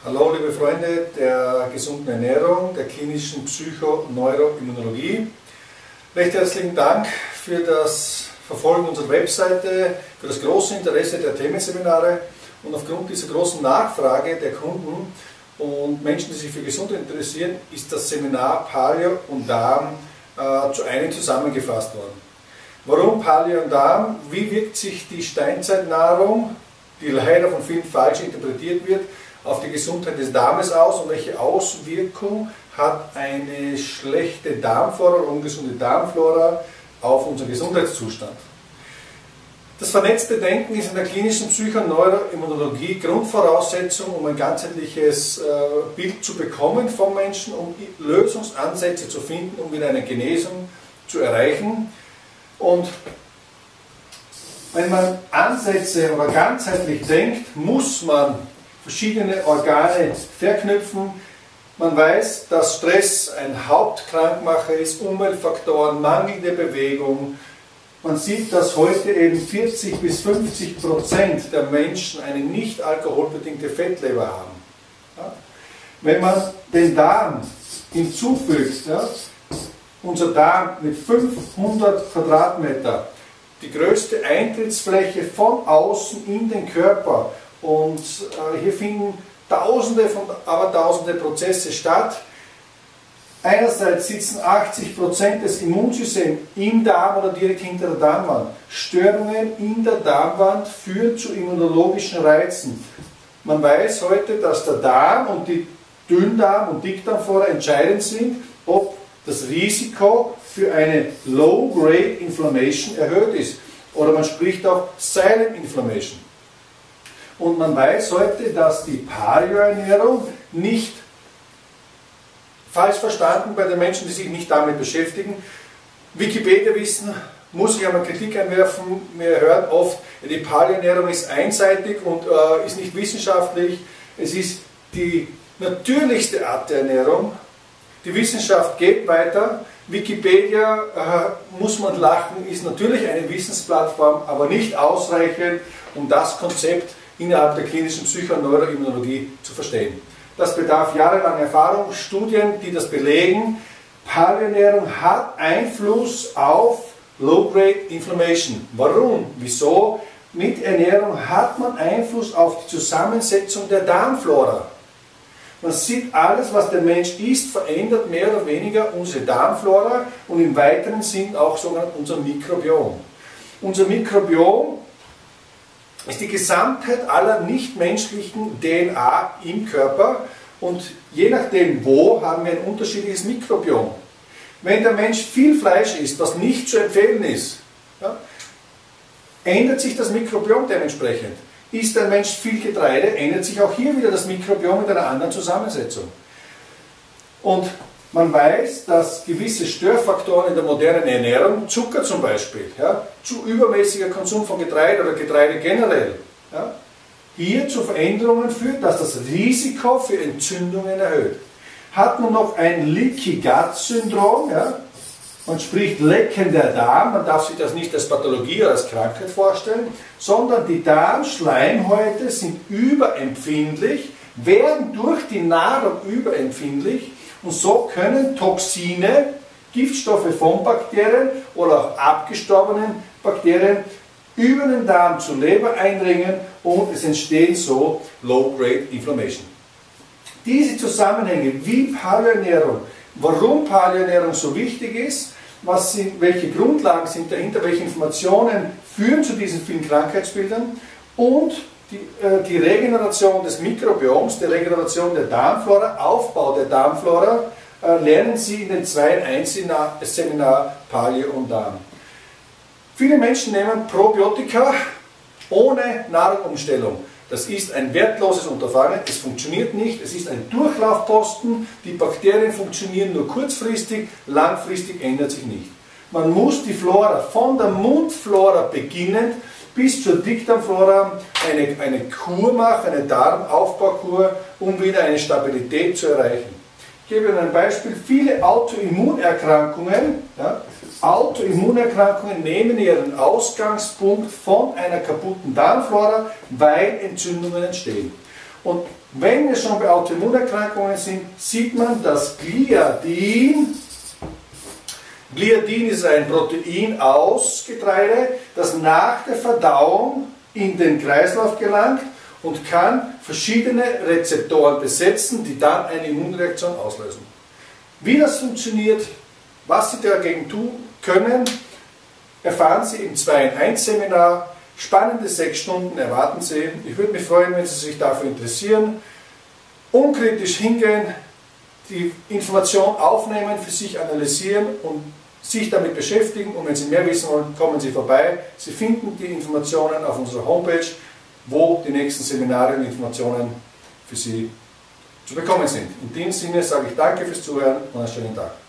Hallo liebe Freunde der gesunden Ernährung, der klinischen Psychoneuroimmunologie. Recht herzlichen Dank für das Verfolgen unserer Webseite, für das große Interesse der Themenseminare und aufgrund dieser großen Nachfrage der Kunden und Menschen, die sich für Gesundheit interessieren, ist das Seminar Paleo und Darm zu einem zusammengefasst worden. Warum Paleo und Darm? Wie wirkt sich die Steinzeitnahrung, die leider von vielen falsch interpretiert wird, auf die Gesundheit des Darmes aus und welche Auswirkung hat eine schlechte Darmflora oder ungesunde Darmflora auf unseren Gesundheitszustand? Das vernetzte Denken ist in der klinischen Psychoneuroimmunologie Grundvoraussetzung, um ein ganzheitliches Bild zu bekommen vom Menschen, um Lösungsansätze zu finden, um wieder eine Genesung zu erreichen. Und wenn man Ansätze oder ganzheitlich denkt, muss man verschiedene Organe verknüpfen. Man weiß, dass Stress ein Hauptkrankmacher ist, Umweltfaktoren, mangelnde Bewegung. Man sieht, dass heute eben 40 bis 50% der Menschen eine nicht alkoholbedingte Fettleber haben. Ja? Wenn man den Darm hinzufügt, ja, unser Darm mit 500 Quadratmeter, die größte Eintrittsfläche von außen in den Körper, und hier finden Tausende von Abertausende Prozesse statt. Einerseits sitzen 80% des Immunsystems im Darm oder direkt hinter der Darmwand. Störungen in der Darmwand führen zu immunologischen Reizen. Man weiß heute, dass der Darm und die Dünndarm- und Dickdarmflora entscheidend sind, ob das Risiko für eine Low-Grade Inflammation erhöht ist. Oder man spricht auch Silent Inflammation. Und man weiß heute, dass die Paleo-Ernährung nicht falsch verstanden bei den Menschen, die sich nicht damit beschäftigen. Wikipedia-Wissen muss ich einmal Kritik einwerfen. Wir hören oft, die Paleo-Ernährung ist einseitig und ist nicht wissenschaftlich. Es ist die natürlichste Art der Ernährung. Die Wissenschaft geht weiter. Wikipedia, muss man lachen, ist natürlich eine Wissensplattform, aber nicht ausreichend, um das Konzept innerhalb der klinischen Psychoneuroimmunologie zu verstehen. Das bedarf jahrelanger Erfahrung, Studien, die das belegen. Paleo-Ernährung hat Einfluss auf Low-Grade Inflammation. Warum? Wieso? Mit Ernährung hat man Einfluss auf die Zusammensetzung der Darmflora. Man sieht, alles, was der Mensch isst, verändert mehr oder weniger unsere Darmflora und im weiteren Sinn auch sogar unser Mikrobiom. Unser Mikrobiom ist die Gesamtheit aller nichtmenschlichen DNA im Körper und je nachdem wo haben wir ein unterschiedliches Mikrobiom. Wenn der Mensch viel Fleisch isst, was nicht zu empfehlen ist, ja, ändert sich das Mikrobiom dementsprechend. Isst ein Mensch viel Getreide, ändert sich auch hier wieder das Mikrobiom mit einer anderen Zusammensetzung. Und man weiß, dass gewisse Störfaktoren in der modernen Ernährung, Zucker zum Beispiel, ja, zu übermäßiger Konsum von Getreide oder Getreide generell, ja, hier zu Veränderungen führt, dass das Risiko für Entzündungen erhöht. Hat man noch ein Leaky Gut Syndrom, ja, man spricht leckender Darm, man darf sich das nicht als Pathologie oder als Krankheit vorstellen, sondern die Darmschleimhäute sind überempfindlich, werden durch die Nahrung überempfindlich und so können Toxine, Giftstoffe von Bakterien oder auch abgestorbenen Bakterien über den Darm zur Leber eindringen und es entstehen so Low-Grade Inflammation. Diese Zusammenhänge wie Paleo-Ernährung, warum Paleo-Ernährung so wichtig ist, welche Grundlagen sind dahinter, welche Informationen führen zu diesen vielen Krankheitsbildern und die Regeneration des Mikrobioms, die Regeneration der Darmflora, Aufbau der Darmflora, lernen Sie in den 2-in-1-Seminar Paleo und Darm. Viele Menschen nehmen Probiotika ohne Nahrungsumstellung. Das ist ein wertloses Unterfangen, es funktioniert nicht, es ist ein Durchlaufposten, die Bakterien funktionieren nur kurzfristig, langfristig ändert sich nicht. Man muss die Flora von der Mundflora beginnend bis zur Dickdarmflora eine Kur machen, eine Darmaufbaukur, um wieder eine Stabilität zu erreichen. Ich gebe Ihnen ein Beispiel, viele Autoimmunerkrankungen, ja, Autoimmunerkrankungen nehmen ihren Ausgangspunkt von einer kaputten Darmflora, weil Entzündungen entstehen. Und wenn wir schon bei Autoimmunerkrankungen sind, sieht man, dass Gliadin ist ein Protein aus Getreide, das nach der Verdauung in den Kreislauf gelangt und kann verschiedene Rezeptoren besetzen, die dann eine Immunreaktion auslösen. Wie das funktioniert, was Sie dagegen tun können, erfahren Sie im 2-in-1-Seminar. Spannende 6 Stunden erwarten Sie. Ich würde mich freuen, wenn Sie sich dafür interessieren. Unkritisch hingehen, die Information aufnehmen, für sich analysieren und sich damit beschäftigen. Und wenn Sie mehr wissen wollen, kommen Sie vorbei. Sie finden die Informationen auf unserer Homepage, wo die nächsten Seminare und Informationen für Sie zu bekommen sind. In diesem Sinne sage ich danke fürs Zuhören und einen schönen Tag.